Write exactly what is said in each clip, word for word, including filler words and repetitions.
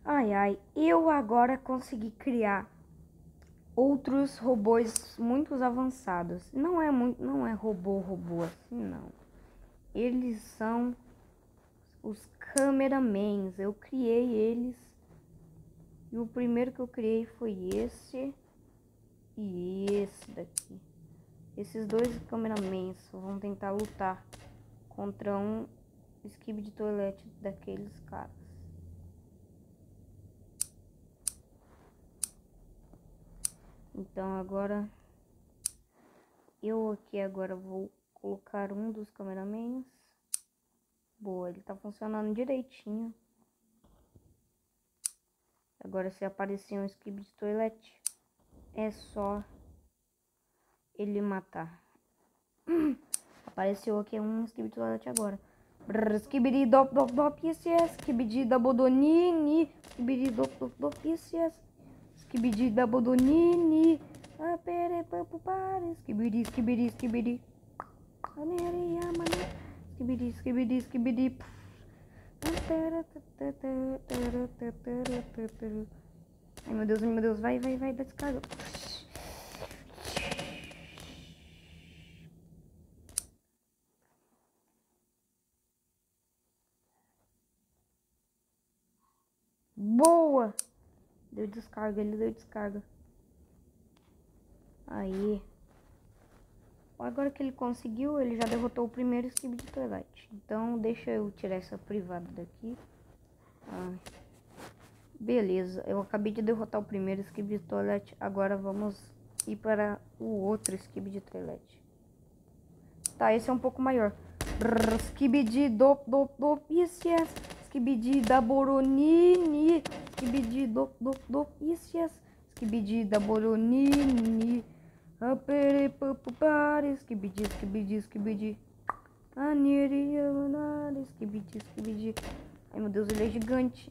Ai, ai, eu agora consegui criar outros robôs muito avançados. Não é muito, não é robô, robô assim, não. Eles são os cameramans. Eu criei eles. E o primeiro que eu criei foi esse e esse daqui. Esses dois cameramans vão tentar lutar contra um skip de toilette daqueles caras. Então agora eu aqui agora vou colocar um dos cameramans. Boa, ele tá funcionando direitinho. Agora se aparecer um skip de toilette, é só ele matar. Apareceu aqui um skip de toilette agora. Skibidi dop dop dop, yes yes. Skibidi da bodonini. Skibidi dop dop dop, yes yes. Skibidi da bodonini. Apere papu pare. Skibidi skibidi skibidi. Anere yamane. Skibidi skibidi skibidi. Ai meu Deus, ai meu Deus, vai, vai, vai, dá descarga. Boa! Deu descarga, ele deu descarga. Aí. Agora que ele conseguiu, ele já derrotou o primeiro skip de toilette. Então, deixa eu tirar essa privada daqui. Ah, beleza, eu acabei de derrotar o primeiro skip de toilette. Agora vamos ir para o outro skip de toilette. Tá, esse é um pouco maior. Skibidi dop dop dop, yes yes. Skibidi da boronini. Skibidi dop dop dop, yes yes. Skibidi da boronini. Apere papu pare. Skibidi skibidi skibidi. Aniri amanari. Skibidi skibidi. Ai meu Deus, ele é gigante.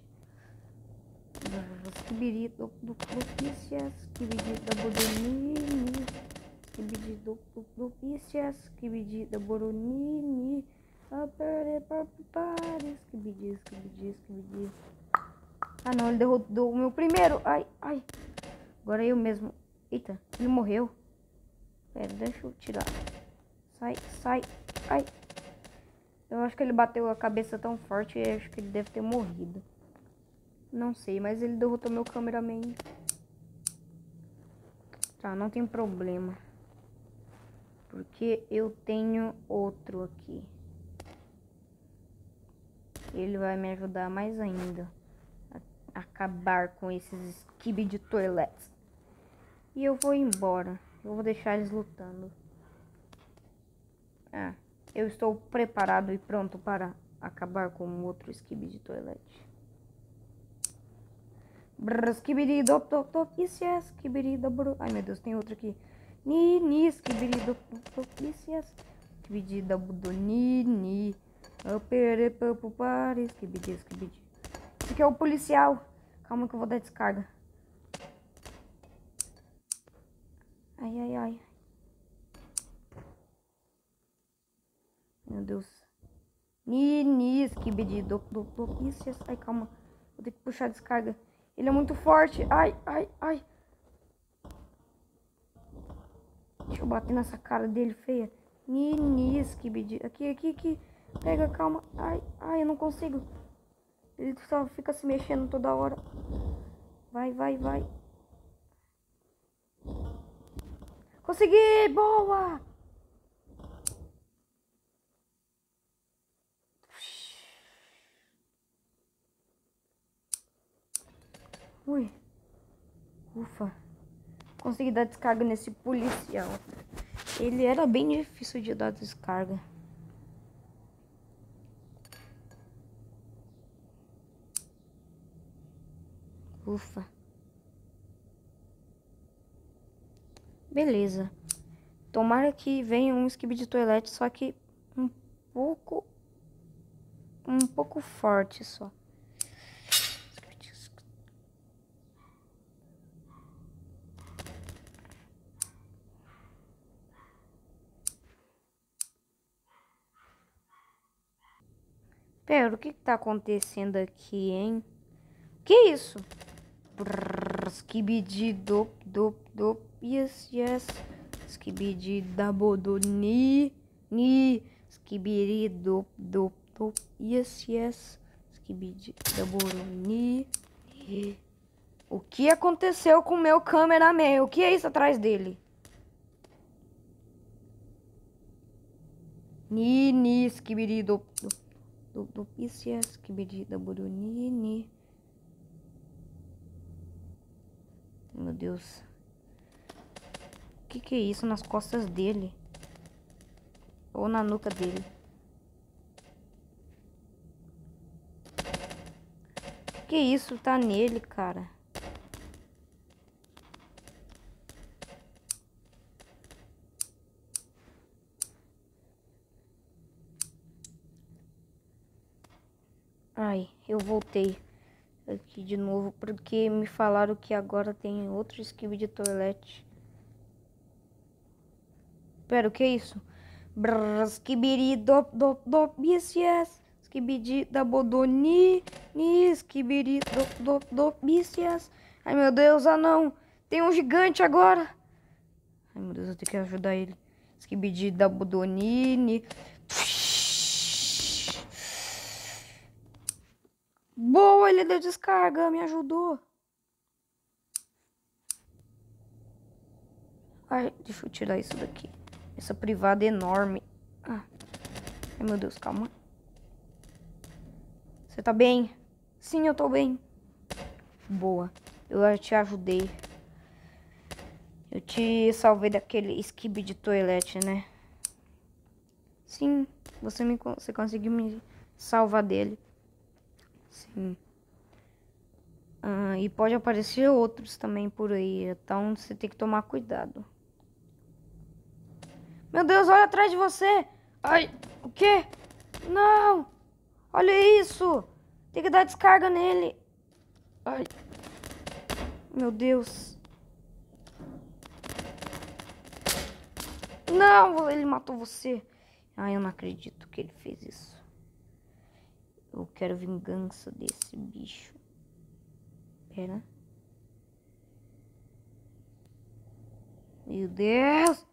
Skibidi dop dop dop, yes yes. Skibidi da boronini. Skibidi do do do piscias, skibidi da boronini, apere papare, skibidi, skibidi, skibidi. Ah não, ele derrotou o meu primeiro. Ai, ai. Agora eu mesmo. Eita, ele morreu. Pera, deixa eu tirar. Sai, sai. Ai. Eu acho que ele bateu a cabeça tão forte e acho que ele deve ter morrido. Não sei, mas ele derrotou meu cameraman. Tá, não tem problema. Porque eu tenho outro aqui. Ele vai me ajudar mais ainda a acabar com esses skip de toilettes. E eu vou embora. Eu vou deixar eles lutando. Ah, eu estou preparado e pronto para acabar com o outro skip de toilette. Brrr, skibidi dop dop dop, yes yes, skibidi dobro. Ai meu Deus, tem outro aqui. Ni, ni, skibidi dop dop dop, yes yes. Skibidi dobro, ni, ni. Apere papu pare, skibidi, skibidi. Esse aqui é o policial. Calma que eu vou dar descarga. Ai, ai, ai. Meu Deus. Ni, ni, skibidi dop dop dop, yes yes. Ai, calma. Vou ter que puxar a descarga. Ele é muito forte. Ai, ai, ai. Deixa eu bater nessa cara dele feia. Nini, skibidi. Aqui, aqui, aqui. Pega, calma. Ai, ai, eu não consigo. Ele só fica se mexendo toda hora. Vai, vai, vai. Consegui! Boa! Ui. Ufa. Consegui dar descarga nesse policial. Ele era bem difícil de dar descarga. Ufa. Beleza. Tomara que venha um skip de toilette, só que um pouco... Um pouco forte só. Pera, o que que tá acontecendo aqui, hein? Que isso? Brrr, skibidi dop dop dop. Yes, yes. Skibidi dabodoni. Ni. Skibidi dop dop dop. Yes, yes. Skibidi dabodoni. O que aconteceu com o meu cameraman? O que é isso atrás dele? Ni, ni, skibidi dop dop dop dop. Yes, yes. Skibidi dabodoni. Ni. Meu Deus. O que que é isso nas costas dele? Ou na nuca dele? O que que isso tá nele, cara? Ai, eu voltei aqui de novo porque me falaram que agora tem outro skibidi toilet. Pera, o que é isso? Brrr, skibidi dop dop dop. Yes, yes. Skibidi dabodoni. Ni, skibidi dop dop dop. Yes, yes. Ai, meu Deus, ah não. Tem um gigante agora. Ai, meu Deus, eu tenho que ajudar ele. Skibidi dabodoni. Ni. Boa, ele deu descarga, me ajudou. Ai, deixa eu tirar isso daqui. Essa privada é enorme. Ah. Ai, meu Deus, calma. Você tá bem? Sim, eu tô bem. Boa, eu te ajudei. Eu te salvei daquele skibidi toilet, né? Sim, você, me, você conseguiu me salvar dele. Sim. Ah, e pode aparecer outros também por aí. Então você tem que tomar cuidado. Meu Deus, olha atrás de você. Ai, o quê? Não. Olha isso. Tem que dar descarga nele. Ai. Meu Deus. Não, ele matou você. Ai, eu não acredito que ele fez isso. Eu quero vingança desse bicho. Pera. Meu Deus.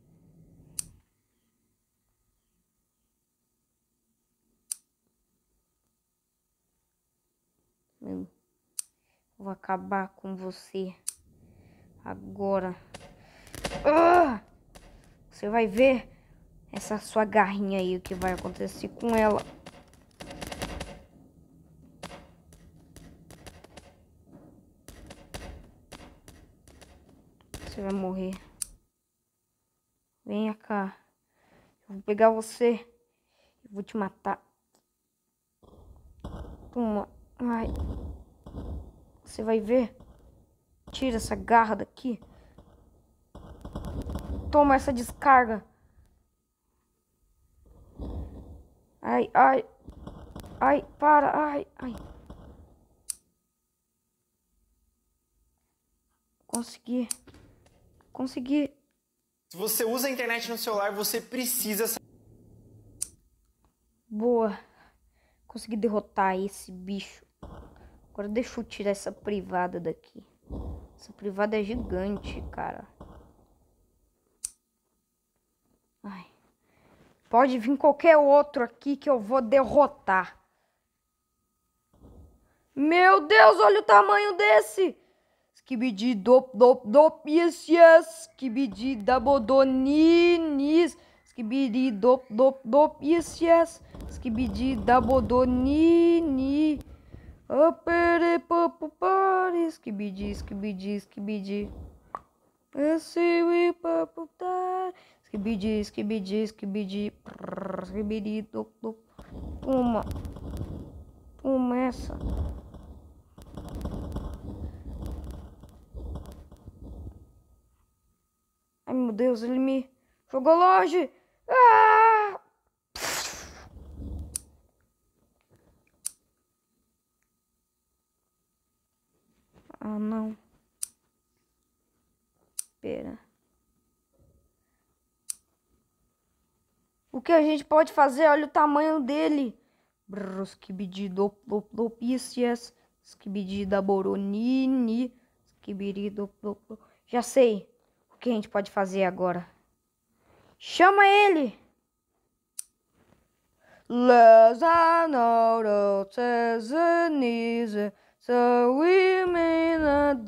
Meu. Vou acabar com você. Agora. Ah! Você vai ver essa sua garrinha aí, o que vai acontecer com ela. Você vai morrer. Venha cá. Eu vou pegar você. Eu vou te matar. Toma. Ai. Você vai ver. Tira essa garra daqui. Toma essa descarga. Ai, ai. Ai, para. Ai, ai. Consegui. Consegui. Se você usa a internet no celular, você precisa... Boa. Consegui derrotar esse bicho. Agora deixa eu tirar essa privada daqui. Essa privada é gigante, cara. Ai. Pode vir qualquer outro aqui que eu vou derrotar. Meu Deus, olha o tamanho desse. Skibidi dop dop dop. Yes, yes. Skibidi dabodoninis. Skibidi dop dop dop. Yes, yes. Skibidi dabodonini. Opere popupari. Skibidi, skibidi, skibidi. Esse we paputar. Skibidi, skibidi, skibidi. Skibidi dop dop. Uma. Uma essa. Ai, meu Deus, ele me jogou longe. Ah! Ah, não. Pera. O que a gente pode fazer? Olha o tamanho dele. Brrr, skibidi dop dop dop. Yes, yes. Skibidi da Boronini. Skibidi do... Já sei o que a gente pode fazer agora. Chama ele! Let's know so we may not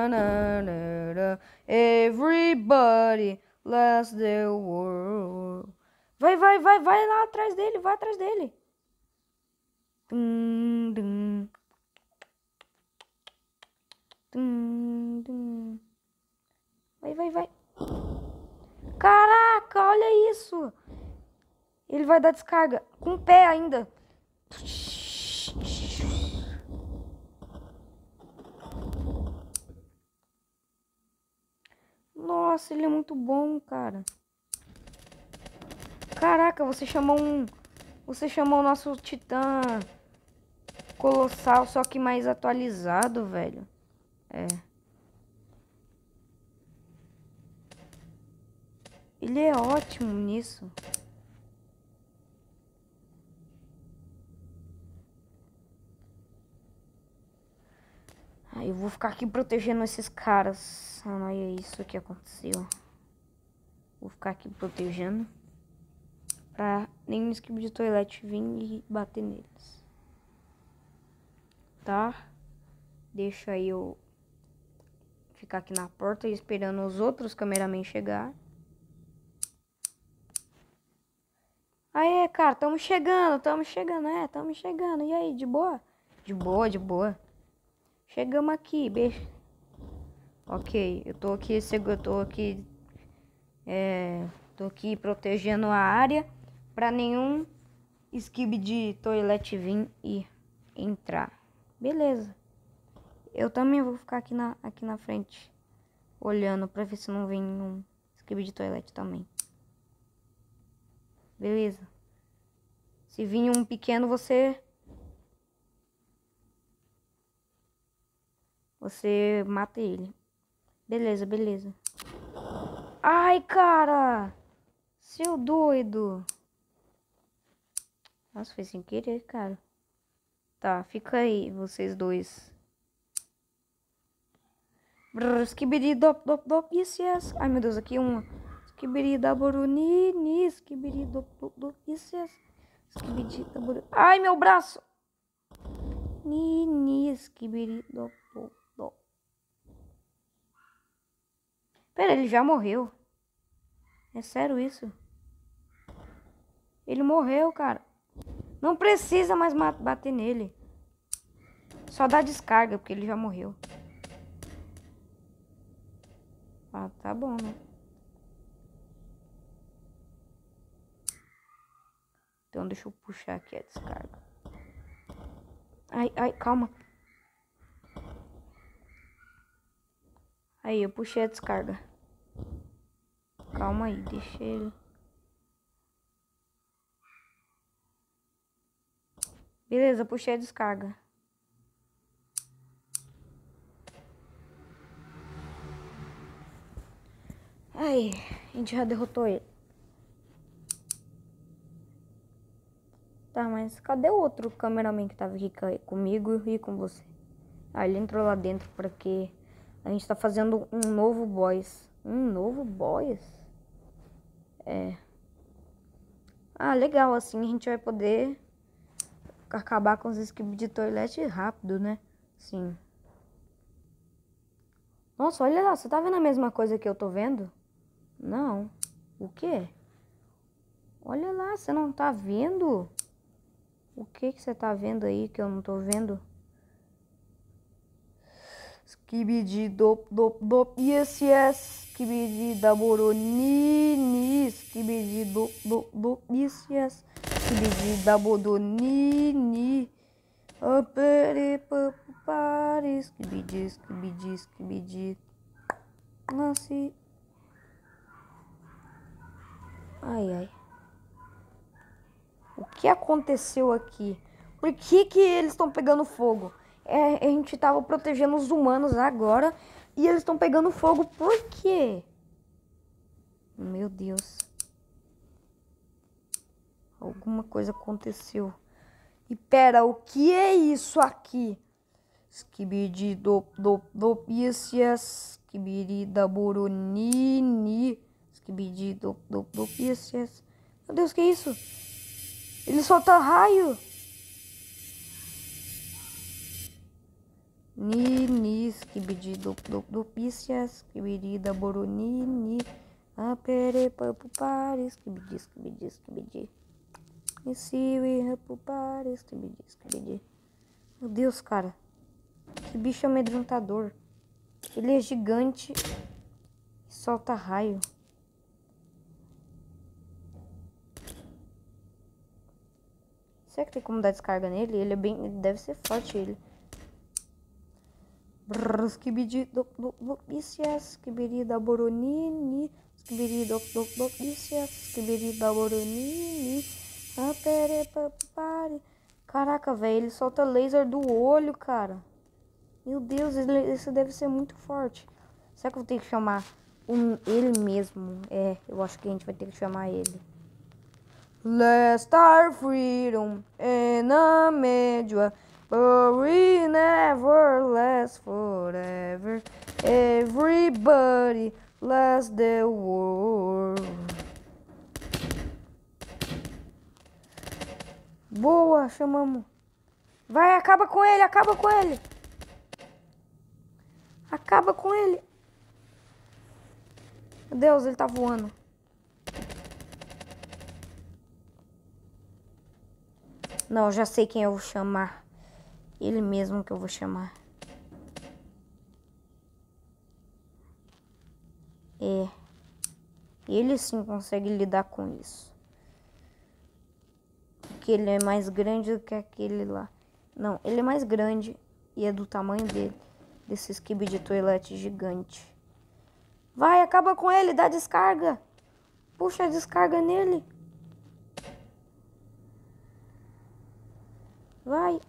everybody bless the world. Vai, vai, vai, vai lá atrás dele, vai atrás dele. Dum, dum. Dum, dum. Vai, vai, vai. Caraca, olha isso. Ele vai dar descarga com o pé ainda. Nossa, ele é muito bom, cara. Caraca, você chamou um... Você chamou o nosso Titã Colossal, só que mais atualizado, velho. É. Ele é ótimo nisso. Ah, eu vou ficar aqui protegendo esses caras. Ah, não é isso que aconteceu. Vou ficar aqui protegendo. Pra nenhum skip de toilette vir e bater neles. Tá? Deixa eu ficar aqui na porta esperando os outros cameramen chegar. Aê, cara, tamo chegando, tamo chegando, é, tamo chegando. E aí, de boa? De boa, de boa. Chegamos aqui, beijo. Ok, eu tô aqui, eu tô aqui, é, tô aqui protegendo a área pra nenhum skip de toilette vir e entrar. Beleza. Eu também vou ficar aqui na, aqui na frente, olhando pra ver se não vem um skip de toilette também. Beleza. Se vir um pequeno, você... Você mata ele. Beleza, beleza. Ai, cara! Seu doido! Nossa, foi sem querer, cara. Tá, fica aí, vocês dois. Brrr, skibidi dop dop dop, yes, yes. Ai, meu Deus, aqui uma. Skibidi da borunini, skibidi dop dop dop, yes, yes. Skibidi da borunini. Ai, meu braço! Nini, skibidi dop dop dop. Pera, ele já morreu. É sério isso? Ele morreu, cara. Não precisa mais bater nele. Só dá descarga, porque ele já morreu. Ah, tá bom, né? Então deixa eu puxar aqui a descarga. Ai, ai, calma. Aí, eu puxei a descarga. Calma aí, deixa ele. Beleza, puxei a descarga. Aí, a gente já derrotou ele. Tá, mas cadê o outro cameraman que tava aqui comigo e com você? Ah, ele entrou lá dentro porque a gente tá fazendo um novo boss. Um novo boss? É. Ah, legal, assim a gente vai poder acabar com os skips de toilette rápido, né? Sim. Nossa, olha lá, você tá vendo a mesma coisa que eu tô vendo? Não. O quê? Olha lá, você não tá vendo? O que que você tá vendo aí que eu não tô vendo? Skibidi dop dop dop, yes yes. Skibidi da boronini. Skibidi dop dop dop, yes yes. Skibidi da boronini. Apere papari. Skibidi, skibidi, skibidi. Nasce. Ai, ai. O que aconteceu aqui? Por que que eles estão pegando fogo? É, a gente tava protegendo os humanos agora e eles estão pegando fogo. Por quê? Meu Deus. Alguma coisa aconteceu. E pera, o que é isso aqui? Skibidi do do do piscias. Skibidi da boronini. Skibidi do do do piscias. Meu Deus, que é isso? Ele solta raio. Nini, skibidi do do do piscias. Skibidi da boronini. Apere papu pare. Skibidi, skibidi, skibidi. E se we papu pare. Skibidi, skibidi. Meu Deus, cara. Que bicho amedrontador. Ele é gigante e solta raio. Será que tem como dar descarga nele? Ele é bem. Ele deve ser forte ele. Skibidi do do do piscias. Skibidi da boronini. Skibidi do do do piscias. Skibidi da boronini. Apere papu pare. Caraca, velho, ele solta laser do olho, cara. Meu Deus, esse deve ser muito forte. Será que eu vou ter que chamar um, ele mesmo? É, eu acho que a gente vai ter que chamar ele. Last our freedom in a media, but we never last forever. Everybody last the war. Boa, chamamos. Vai, acaba com ele, acaba com ele. Acaba com ele. Meu Deus, ele tá voando. Não, eu já sei quem eu vou chamar. Ele mesmo que eu vou chamar. É. Ele sim consegue lidar com isso. Porque ele é mais grande do que aquele lá. Não, ele é mais grande e é do tamanho dele. Desse skibidi de toilette gigante. Vai, acaba com ele, dá descarga. Puxa a descarga nele. Vai.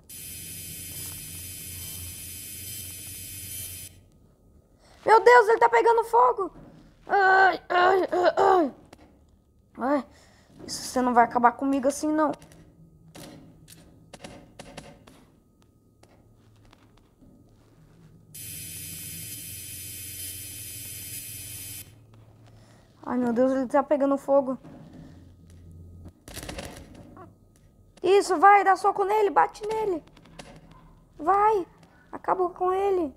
Meu Deus, ele tá pegando fogo. Ai, ai, ai, ai. Ai, isso você não vai acabar comigo assim, não. Ai, meu Deus, ele tá pegando fogo. Isso, vai, dá soco nele, bate nele. Vai, acaba com ele.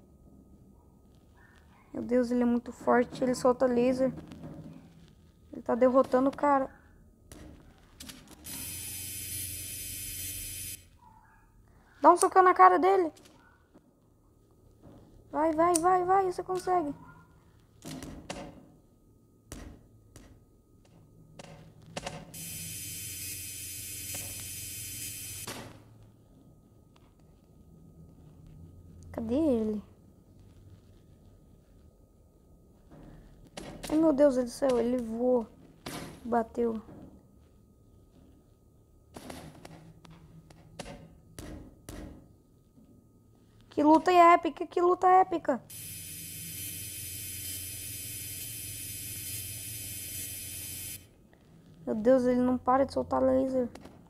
Meu Deus, ele é muito forte, ele solta laser. Ele tá derrotando o cara. Dá um socão na cara dele. Vai, vai, vai, vai, você consegue. Cadê ele? Ai, meu Deus do céu, ele voou. Bateu. Que luta épica, que luta épica. Meu Deus, ele não para de soltar laser.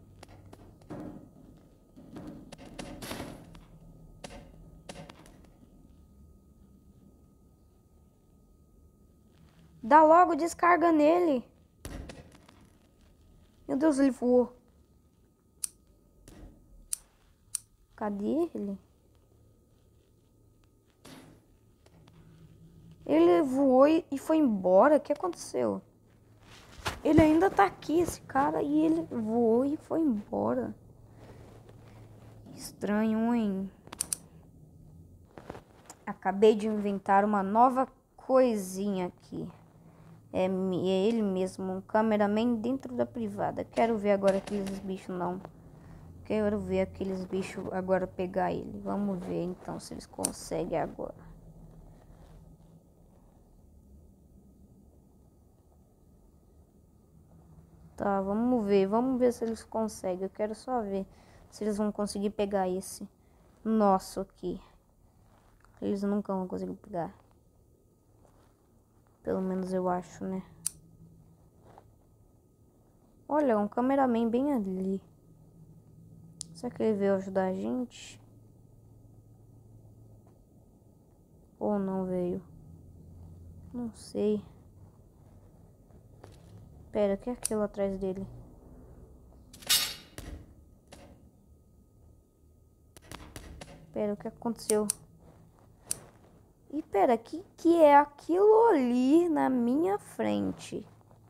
Dá logo descarga nele. Meu Deus, ele voou. Cadê ele? Ele voou e foi embora. O que aconteceu? Ele ainda tá aqui, esse cara, e ele voou e foi embora. Estranho, hein? Acabei de inventar uma nova coisinha aqui. É, é ele mesmo, um cameraman dentro da privada. Quero ver agora aqueles bichos, não. Quero ver aqueles bichos agora pegar ele. Vamos ver então se eles conseguem agora. Tá, vamos ver. Vamos ver se eles conseguem. Eu quero só ver se eles vão conseguir pegar esse nosso aqui. Eles nunca vão conseguir pegar. Pelo menos eu acho, né? Olha, um cameraman bem ali. Será que ele veio ajudar a gente? Ou não veio? Não sei. Pera, o que é aquilo atrás dele? Pera, o que aconteceu? E pera, que que é aquilo ali na minha frente?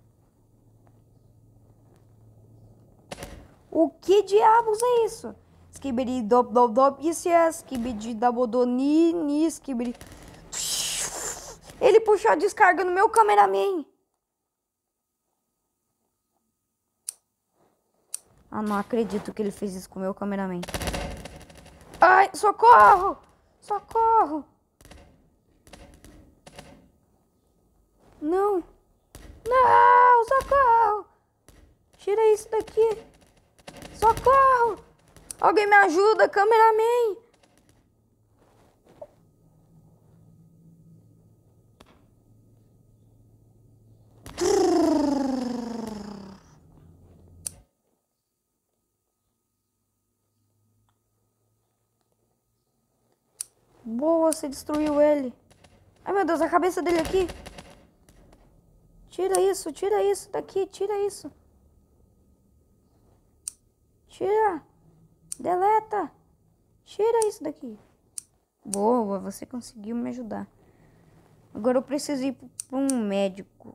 O que diabos é isso? Skibidi dop dop dop, isso é skibidi dabodoni, ni skibidi. Ele puxou a descarga no meu cameraman. Ah, não acredito que ele fez isso com o meu cameraman. Ai, socorro! Socorro! Não! Não, socorro! Tira isso daqui! Socorro! Alguém me ajuda, cameraman! Boa, você destruiu ele. Ai, meu Deus, a cabeça dele aqui. Tira isso, tira isso daqui, tira isso. Tira. Deleta. Tira isso daqui. Boa, você conseguiu me ajudar. Agora eu preciso ir para um médico.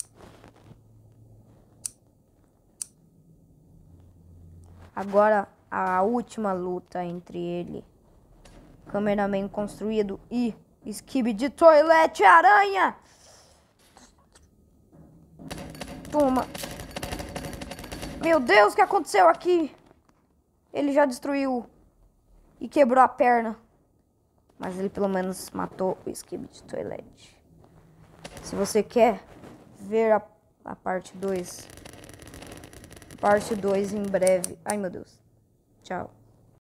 Agora a última luta entre ele, cameraman construído, e Skibidi Toilet Aranha. Toma. Meu Deus, o que aconteceu aqui? Ele já destruiu e quebrou a perna. Mas ele pelo menos matou o Skibidi Toilet. Se você quer ver a, a parte dois, parte dois em breve. Ai, meu Deus. Tchau.